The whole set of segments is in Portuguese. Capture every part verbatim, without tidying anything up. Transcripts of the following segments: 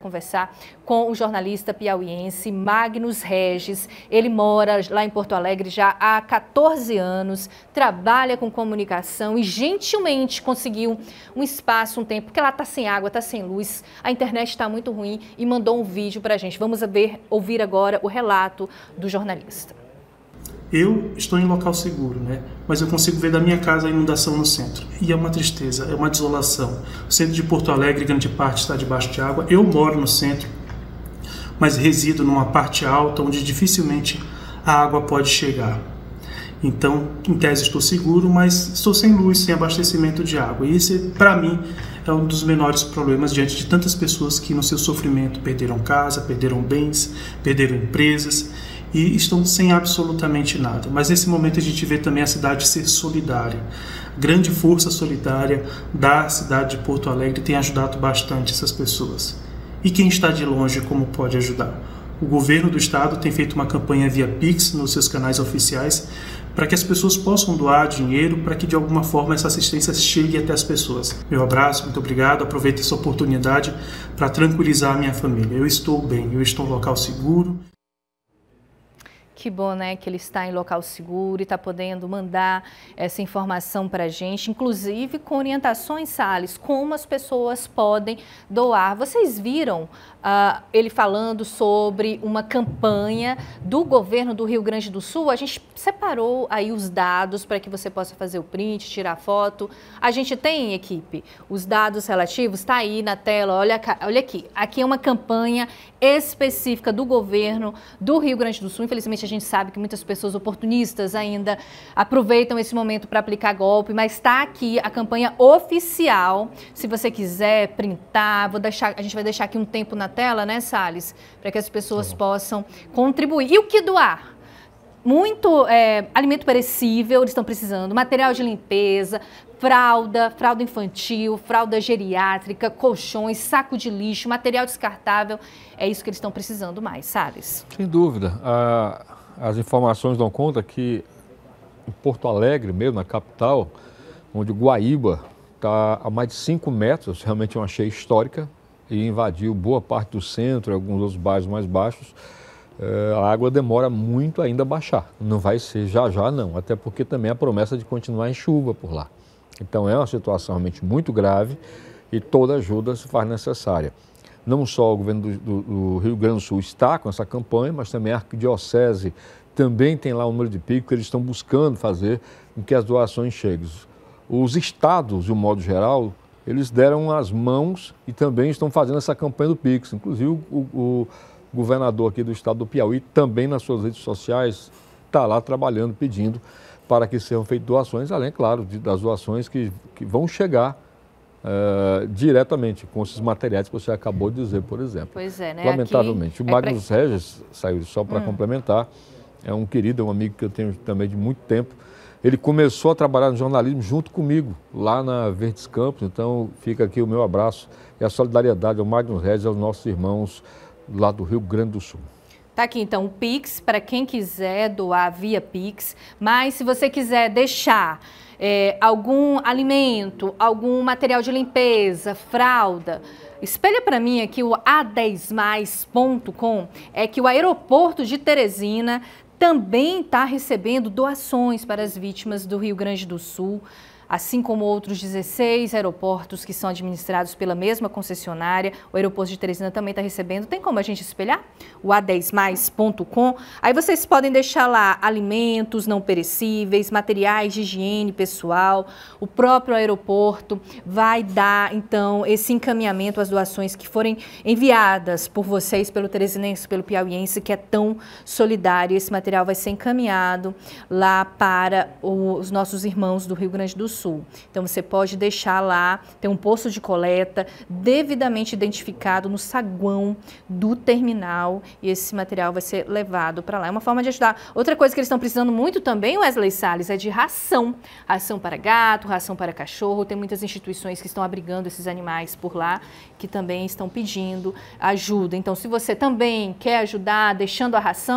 conversar com o jornalista piauiense Magnus Regis. Ele mora lá em Porto Alegre já há quatorze anos, trabalha com comunicação e gentilmente conseguiu um espaço, um tempo, porque lá está sem água, está sem luz, a internet está muito ruim e mandou um vídeo para a gente. Vamos ver, ouvir agora o relato do jornalista. Eu estou em local seguro, né? Mas eu consigo ver da minha casa a inundação no centro. E é uma tristeza, é uma desolação. O centro de Porto Alegre, grande parte, está debaixo de água. Eu moro no centro, mas resido numa parte alta onde dificilmente a água pode chegar. Então, em tese, estou seguro, mas estou sem luz, sem abastecimento de água. E esse, para mim, é um dos menores problemas diante de tantas pessoas que, no seu sofrimento, perderam casa, perderam bens, perderam empresas e estão sem absolutamente nada. Mas nesse momento a gente vê também a cidade ser solidária. Grande força solidária da cidade de Porto Alegre tem ajudado bastante essas pessoas. E quem está de longe, como pode ajudar? O governo do estado tem feito uma campanha via Pix nos seus canais oficiais para que as pessoas possam doar dinheiro para que de alguma forma essa assistência chegue até as pessoas. Meu abraço, muito obrigado, aproveito essa oportunidade para tranquilizar a minha família. Eu estou bem, eu estou em um local seguro. Que bom, né, que ele está em local seguro e está podendo mandar essa informação para a gente, inclusive com orientações, Salles, como as pessoas podem doar. Vocês viram uh, ele falando sobre uma campanha do governo do Rio Grande do Sul? A gente separou aí os dados para que você possa fazer o print, tirar foto. A gente tem, equipe, os dados relativos, está aí na tela, olha, olha aqui. Aqui é uma campanha específica do governo do Rio Grande do Sul. Infelizmente, a gente sabe que muitas pessoas oportunistas ainda aproveitam esse momento para aplicar golpe, mas está aqui a campanha oficial. Se você quiser printar, vou deixar, a gente vai deixar aqui um tempo na tela, né, Salles, para que as pessoas Sim. possam contribuir. E o que doar? Muito é, alimento perecível, eles estão precisando, material de limpeza, fralda, fralda infantil, fralda geriátrica, colchões, saco de lixo, material descartável. É isso que eles estão precisando mais, Salles. Sem dúvida. Ah, as informações dão conta que em Porto Alegre, mesmo na capital, onde Guaíba está a mais de cinco metros, realmente é uma cheia histórica, e invadiu boa parte do centro, alguns dos bairros mais baixos, a água demora muito ainda a baixar. Não vai ser já já não, até porque também a promessa de continuar em chuva por lá. Então é uma situação realmente muito grave e toda ajuda se faz necessária. Não só o governo do, do, do Rio Grande do Sul está com essa campanha, mas também a Arquidiocese também tem lá um número de pico que eles estão buscando fazer com que as doações cheguem. Os estados, de um modo geral, eles deram as mãos e também estão fazendo essa campanha do Pix. Inclusive o, o O governador aqui do estado do Piauí, também nas suas redes sociais, está lá trabalhando, pedindo para que sejam feitas doações, além, claro, de, das doações que, que vão chegar uh, diretamente com esses materiais que você acabou de dizer, por exemplo. Pois é, né? Lamentavelmente. Aqui o Magnus é pra... Regis, saiu só para hum. complementar, é um querido, é um amigo que eu tenho também de muito tempo. Ele começou a trabalhar no jornalismo junto comigo, lá na Verdes Campos, então fica aqui o meu abraço e a solidariedade ao Magnus Regis, aos nossos irmãos lá do Rio Grande do Sul. Tá aqui então o Pix para quem quiser doar via Pix, mas se você quiser deixar é, algum alimento, algum material de limpeza, fralda, espelha para mim aqui o a dez mais ponto com, é que o aeroporto de Teresina também está recebendo doações para as vítimas do Rio Grande do Sul, assim como outros dezesseis aeroportos que são administrados pela mesma concessionária. O aeroporto de Teresina também está recebendo. Tem como a gente espelhar? O a dez mais ponto com. Aí vocês podem deixar lá alimentos não perecíveis, materiais de higiene pessoal. O próprio aeroporto vai dar, então, esse encaminhamento às doações que forem enviadas por vocês, pelo teresinense, pelo piauiense, que é tão solidário. Esse material vai ser encaminhado lá para os nossos irmãos do Rio Grande do Sul. Sul. Então você pode deixar lá, tem um posto de coleta devidamente identificado no saguão do terminal e esse material vai ser levado para lá. É uma forma de ajudar. Outra coisa que eles estão precisando muito também, Wesley Salles, é de ração. Ração para gato, ração para cachorro. Tem muitas instituições que estão abrigando esses animais por lá, que também estão pedindo ajuda. Então, se você também quer ajudar deixando a ração,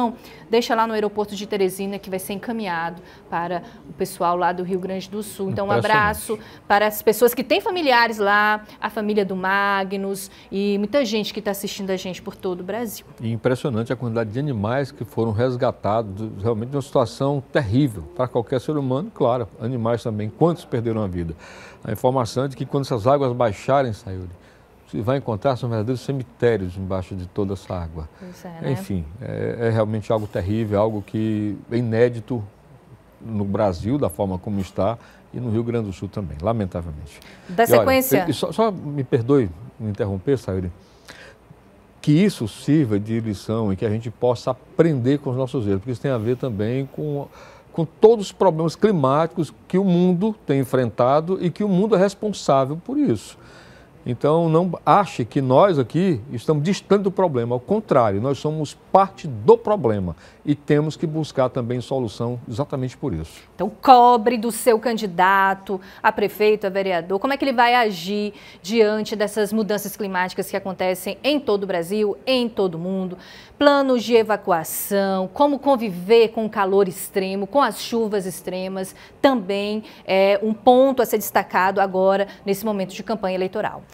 deixa lá no aeroporto de Teresina, que vai ser encaminhado para o pessoal lá do Rio Grande do Sul. Então, um abraço para as pessoas que têm familiares lá, a família do Magnus e muita gente que está assistindo a gente por todo o Brasil. E impressionante a quantidade de animais que foram resgatados, realmente uma situação terrível para qualquer ser humano, claro, animais também, quantos perderam a vida. A informação é de que quando essas águas baixarem, Sayuri, você vai encontrar são verdadeiros cemitérios embaixo de toda essa água. Pois é, né? Enfim, é, é realmente algo terrível, algo que é inédito no Brasil, da forma como está, e no Rio Grande do Sul também, lamentavelmente. Da e sequência... Olha, só, só me perdoe me interromper, Sayuri, que isso sirva de lição e que a gente possa aprender com os nossos erros, porque isso tem a ver também com, com todos os problemas climáticos que o mundo tem enfrentado e que o mundo é responsável por isso. Então, não ache que nós aqui estamos distantes do problema. Ao contrário, nós somos parte do problema e temos que buscar também solução exatamente por isso. Então, cobre do seu candidato a prefeito, a vereador, como é que ele vai agir diante dessas mudanças climáticas que acontecem em todo o Brasil, em todo o mundo. Planos de evacuação, como conviver com o calor extremo, com as chuvas extremas, também é um ponto a ser destacado agora nesse momento de campanha eleitoral.